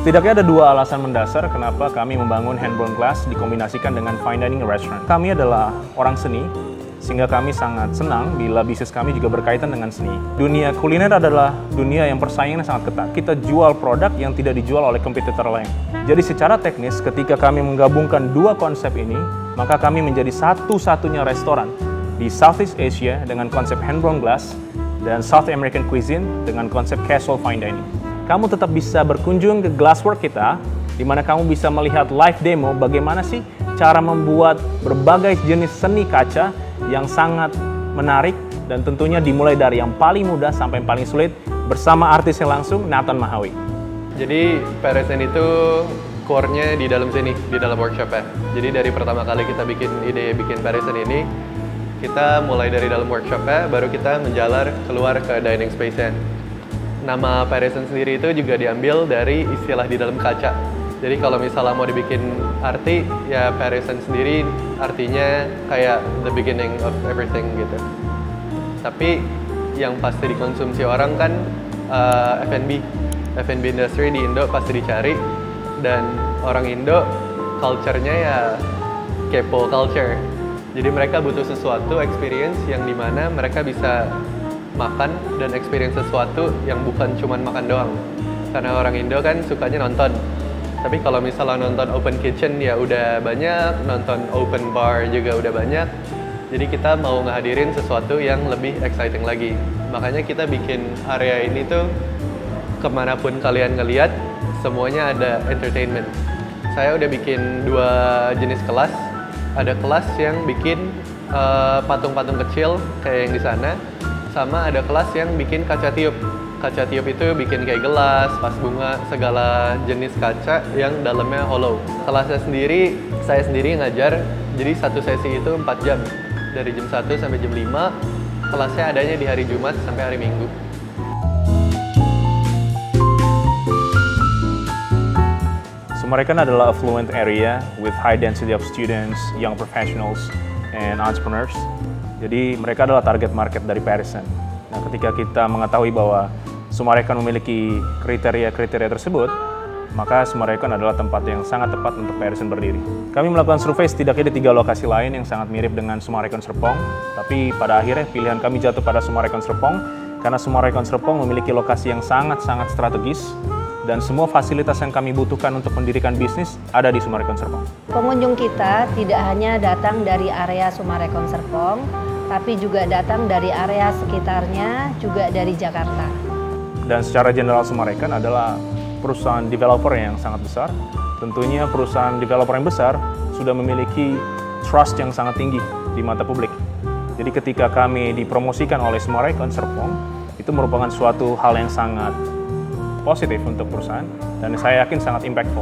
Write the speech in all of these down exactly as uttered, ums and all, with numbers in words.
Setidaknya ada dua alasan mendasar kenapa kami membangun Hand-Blown Glass dikombinasikan dengan fine dining restaurant. Kami adalah orang seni, sehingga kami sangat senang bila bisnis kami juga berkaitan dengan seni. Dunia kuliner adalah dunia yang persaingannya sangat ketat. Kita jual produk yang tidak dijual oleh kompetitor lain. Jadi secara teknis, ketika kami menggabungkan dua konsep ini, maka kami menjadi satu-satunya restoran di Southeast Asia dengan konsep Hand-Blown Glass dan South American cuisine dengan konsep casual fine dining. Kamu tetap bisa berkunjung ke Glasswork kita, di mana kamu bisa melihat live demo bagaimana sih cara membuat berbagai jenis seni kaca yang sangat menarik, dan tentunya dimulai dari yang paling mudah sampai yang paling sulit bersama artisnya langsung, Nathan Mahawi. Jadi Parisen itu core-nya di dalam sini, di dalam workshop-nya. Jadi dari pertama kali kita bikin ide bikin Parisen ini, kita mulai dari dalam workshop-nya, baru kita menjalar keluar ke dining space-nya. Nama Parisen sendiri itu juga diambil dari istilah di dalam kaca. Jadi kalau misalnya mau dibikin arti, ya Parisen sendiri artinya kayak the beginning of everything gitu. Tapi yang pasti dikonsumsi orang kan uh, F and B. F and B industry di Indo pasti dicari, dan orang Indo culture-nya ya kepo culture. Jadi mereka butuh sesuatu experience yang dimana mereka bisa makan dan experience sesuatu yang bukan cuman makan doang. Karena orang Indo kan sukanya nonton. Tapi kalau misalnya nonton open kitchen ya udah banyak, nonton open bar juga udah banyak. Jadi kita mau ngehadirin sesuatu yang lebih exciting lagi. Makanya kita bikin area ini tuh kemanapun kalian ngeliat, semuanya ada entertainment. Saya udah bikin dua jenis kelas. Ada kelas yang bikin patung-patung uh, kecil kayak yang di sana, sama ada kelas yang bikin kaca tiup. Kaca tiup itu bikin kayak gelas, vas bunga, segala jenis kaca yang dalamnya hollow. Kelasnya sendiri, saya sendiri ngajar, jadi satu sesi itu empat jam. Dari jam satu sampai jam lima, kelasnya adanya di hari Jumat sampai hari Minggu. Summarecon adalah affluent area with high density of students, young professionals, and entrepreneurs. Jadi mereka adalah target market dari Parisen. Nah, ketika kita mengetahui bahwa Summarecon memiliki kriteria-kriteria tersebut, maka Summarecon adalah tempat yang sangat tepat untuk Parisen berdiri. Kami melakukan survei setidaknya di tiga lokasi lain yang sangat mirip dengan Summarecon Serpong, tapi pada akhirnya pilihan kami jatuh pada Summarecon Serpong karena Summarecon Serpong memiliki lokasi yang sangat-sangat strategis, dan semua fasilitas yang kami butuhkan untuk mendirikan bisnis ada di Summarecon Serpong. Pengunjung kita tidak hanya datang dari area Summarecon Serpong, tapi juga datang dari area sekitarnya, juga dari Jakarta. Dan secara general Summarecon adalah perusahaan developer yang sangat besar. Tentunya perusahaan developer yang besar sudah memiliki trust yang sangat tinggi di mata publik. Jadi ketika kami dipromosikan oleh Summarecon Serpong, itu merupakan suatu hal yang sangat positif untuk perusahaan, dan saya yakin sangat impactful.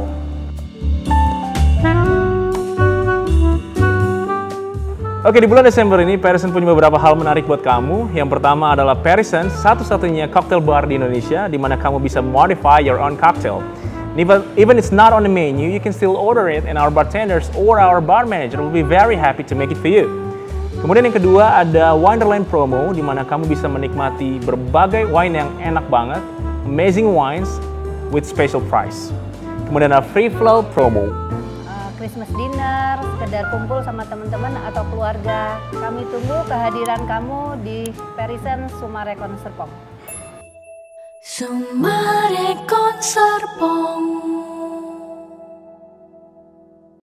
Oke, di bulan Desember ini Parisen punya beberapa hal menarik buat kamu. Yang pertama adalah Parisen, satu-satunya cocktail bar di Indonesia di mana kamu bisa modify your own cocktail. Even, even it's not on the menu, you can still order it, and our bartenders or our bar manager will be very happy to make it for you. Kemudian yang kedua ada Wonderland Promo, di mana kamu bisa menikmati berbagai wine yang enak banget, amazing wines with special price. Kemudian ada Free Flow Promo. Uh, Christmas dinner, sekedar kumpul sama teman-teman atau keluarga. Kami tunggu kehadiran kamu di Parisen Summarecon Serpong. Summarecon Serpong.